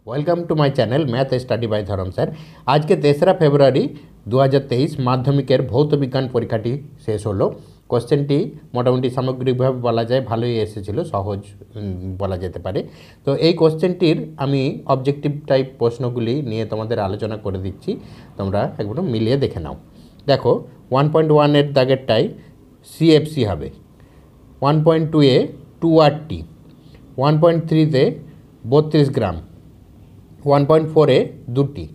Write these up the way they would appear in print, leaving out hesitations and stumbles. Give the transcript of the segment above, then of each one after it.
Welcome to my channel math study by Dharam sir. আজকে 3রা ফেব্রুয়ারি 2023 মাধ্যমিকের ভৌত বিজ্ঞান পরীক্ষাটি শেষ হলো। কোশ্চেনটি মোটামুটি সামগ্রিকভাবে বলা যায় ভালোই এসেছিল, সহজ বলা যেতে পারে। তো এই কোশ্চেনটির আমি অবজেক্টিভ টাইপ প্রশ্নগুলি নিয়ে তোমাদের আলোচনা করে দিচ্ছি, তোমরা একবার মিলিয়ে দেখে নাও। দেখো 1.1 এর দাগেরটাই সিএফসি হবে, 1.2 এ 2RT, 1.3-তে 32 গ্রাম, 1.4-এ 2টি,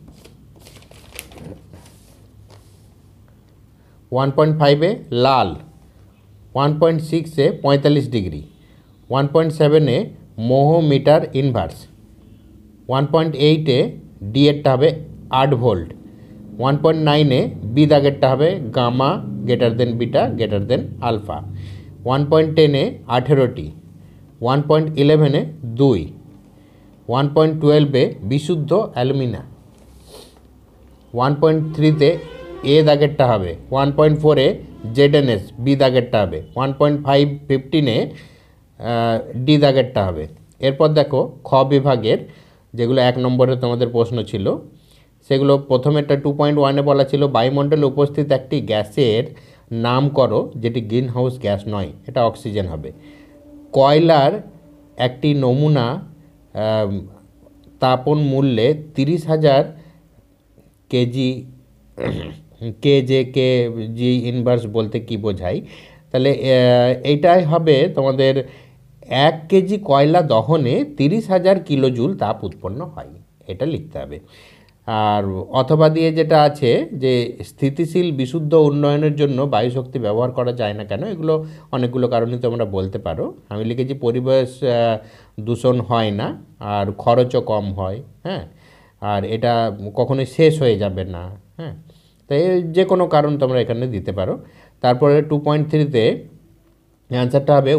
1.5-এ লাল, 1.6-এ 45 ডিগ্রি, 1.7-এ মোহ মিটার ইনভার্স, 1.8-এ ডি এরটা হবে 8 ভোল্ট, 1.9-এ বি দাগেরটা হবে gamma greater than beta greater than alpha, 1.10-এ 18টি, 1.11-এ 2, 1.12-এ বিশুদ্ধ অ্যালুমিনা, 1.3-তে এ দাগেরটা হবে, 1.4-এ জেডএনএস বি দাগেরটা হবে, 1.15-এ ডি দাগেরটা হবে। এরপর দেখো খ বিভাগের যেগুলো 1 নম্বরে তোমাদের প্রশ্ন ছিল সেগুলো প্রথমেরটা 2.1-এ বলা ছিল বায়ুমণ্ডলে উপস্থিত একটি গ্যাসের নাম করো যেটি গ্রিন হাউস গ্যাস নয়, এটা অক্সিজেন হবে। কয়লার একটি নমুনা তাপন মূল্যে 30,000 কেজি, কেজি ইনভার্স বলতে কি বোঝায়, তাহলে এইটাই হবে তোমাদের 1 কেজি কয়লা দহনে 30,000 কিলোজুল তাপ উৎপন্ন হয়, এটা লিখতে হবে। আর অথবা দিয়ে যেটা আছে যে স্থিতিশীল বিশুদ্ধ উন্নয়নের জন্য বায়ুশক্তি ব্যবহার করা যায় না কেন, এগুলো অনেকগুলো কারণে তোমরা বলতে পারো। আমি লিখেছি পরিবেশ দূষণ হয় না, আর খরচও কম হয়, হ্যাঁ, আর এটা কখনোই শেষ হয়ে যাবে না, হ্যাঁ, তাই যে কোনো কারণ তোমরা এখানে দিতে পারো। তারপরে 2.3-তে অ্যান্সারটা হবে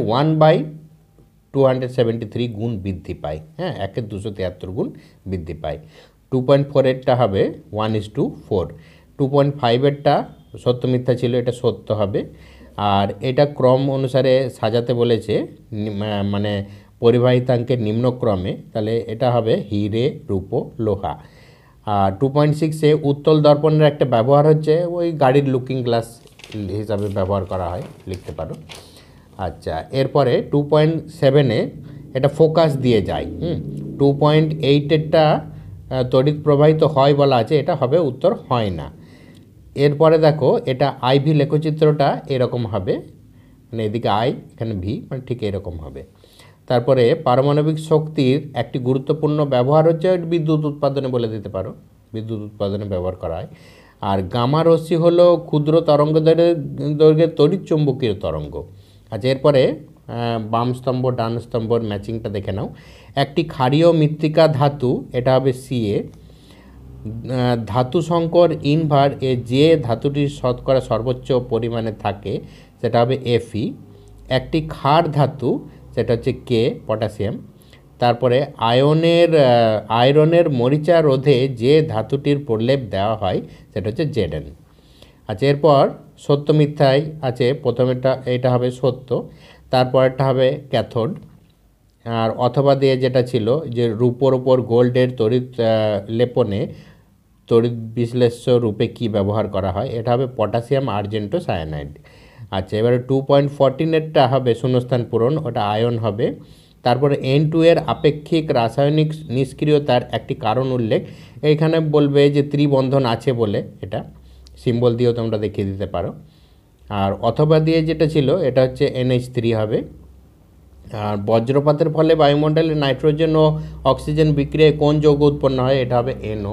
1/273 গুণ বৃদ্ধি পায়, হ্যাঁ, 1/273 গুণ বৃদ্ধি পায়। 2.4-এরটা হবে 1:4, 2.5-এরটা সত্য মিথ্যা ছিল, এটা সত্য হবে। আর এটা ক্রম অনুসারে সাজাতে বলেছে, মানে পরিবাহিতাঙ্কের নিম্নক্রমে, তাহলে এটা হবে হিরে রূপো লোহা। আর 2.6-এ উত্তল দর্পণের একটা ব্যবহার হচ্ছে ওই গাড়ির লুকিং গ্লাস হিসাবে ব্যবহার করা হয়, লিখতে পারো। আচ্ছা, এরপরে 2.7-এ এটা ফোকাস দিয়ে যায়। 2.8-এরটা তড়িৎ প্রবাহিত হয় বলা আছে, এটা হবে উত্তর হয় না। এরপরে দেখো এটা আইভি লেখচিত্রটা এরকম হবে, মানে এদিকে আই এখানে ভি, মানে ঠিক এরকম হবে। তারপরে পারমাণবিক শক্তির একটি গুরুত্বপূর্ণ ব্যবহার হচ্ছে বিদ্যুৎ উৎপাদনে বলে দিতে পারো, বিদ্যুৎ উৎপাদনে ব্যবহার করা হয়। আর গামা রশ্মি হলো ক্ষুদ্র তরঙ্গ দৈর্ঘ্যের তড়িৎ চুম্বকীয় তরঙ্গ। আচ্ছা, এরপরে বাম স্তম্ভ ডান স্তম্ভর ম্যাচিংটা দেখে নাও। একটি ক্ষারীয় মৃত্তিকা ধাতু, এটা হবে সিএ। ধাতু সংকর ইনভার এ যে ধাতুটির শতকরা সর্বোচ্চ পরিমাণে থাকে সেটা হবে এফই। একটি ক্ষার ধাতু, সেটা হচ্ছে কে, পটাশিয়াম। তারপরে আয়রনের মরিচা রোধে যে ধাতুটির প্রলেপ দেওয়া হয় সেটা হচ্ছে জেডএন। আচ্ছা, এরপর সত্য মিথ্যায় আছে, প্রথমেরটা এটা হবে সত্য, তারপরেরটা হবে ক্যাথোড। আর অথবা দিয়ে যেটা ছিল যে রূপোর ওপর গোল্ডের তড়িৎ লেপনে তড়িৎ বিশ্লেষ্য রূপে কি ব্যবহার করা হয়, এটা হবে পটাশিয়াম আর্জেন্টো সায়ানাইড। আচ্ছা, এবারে 2.14-এরটা হবে শূন্যস্থান পূরণ, ওটা আয়ন হবে। তারপরে N2 এর আপেক্ষিক রাসায়নিক নিষ্ক্রিয়তার একটি কারণ উল্লেখ, এইখানে বলবে যে ত্রিবন্ধন আছে বলে, এটা সিম্বল দিয়েও তোমরা দেখিয়ে দিতে পারো। আর অথবা দিয়ে যেটা ছিল এটা হচ্ছে NH3 হবে। আর বজ্রপাতের ফলে বায়ুমণ্ডলে নাইট্রোজেন ও অক্সিজেন বিক্রিয়ায় কোন যৌগ উৎপন্ন হয়, এটা হবে NO।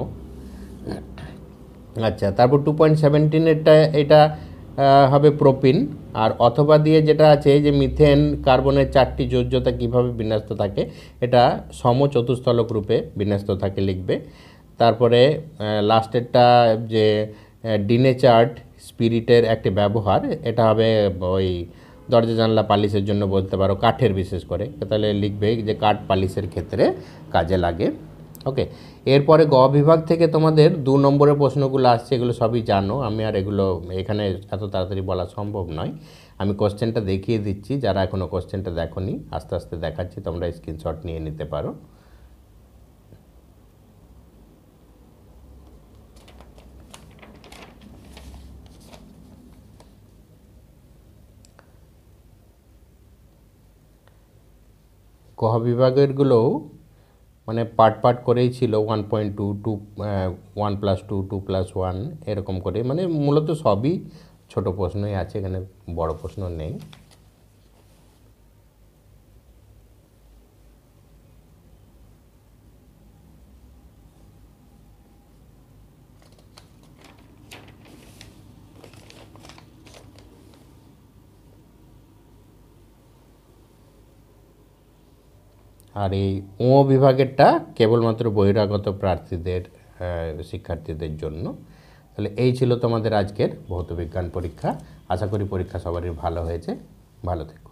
আচ্ছা, তারপর 2.17-এরটা এটা হবে প্রোপিন। আর অথবা দিয়ে যেটা আছে যে মিথেন কার্বনের 4টি যোজ্যতা কীভাবে বিন্যস্ত থাকে, এটা সমচতুস্থলক রূপে বিন্যস্ত থাকে, লিখবে। তারপরে লাস্টেরটা যে ডিনেচার্ড স্পিরিটের একটি ব্যবহার, এটা হবে ওই দরজা জানলা পালিশের জন্য বলতে পারো, কাঠের বিশেষ করে, তাহলে লিখবে যে কাঠ পালিশের ক্ষেত্রে কাজে লাগে। ওকে, এরপরে গ বিভাগ থেকে তোমাদের 2 নম্বরের প্রশ্নগুলো আসছে, এগুলো সবই জানো, আমি আর এগুলো এখানে এত তাড়াতাড়ি বলা সম্ভব নয়। আমি কোশ্চেনটা দেখিয়ে দিচ্ছি, যারা এখনও কোশ্চেনটা দেখোনি আস্তে আস্তে দেখাচ্ছি, তোমরা স্ক্রিনশট নিয়ে নিতে পারো। কহ বিভাগেরগুলোও মানে পার্ট করেই ছিল 1.2 2 1+2 2+1 এরকম করে, মানে মূলত সবই ছোট প্রশ্নই আছে, এখানে বড় প্রশ্ন নেই। আর এই বিভাগেরটা কেবলমাত্র বহিরাগত প্রার্থীদের শিক্ষার্থীদের জন্য। তাহলে এই ছিল তোমাদের আজকের ভৌতবিজ্ঞান পরীক্ষা। আশা করি পরীক্ষা সবারই ভালো হয়েছে। ভালো থেকো।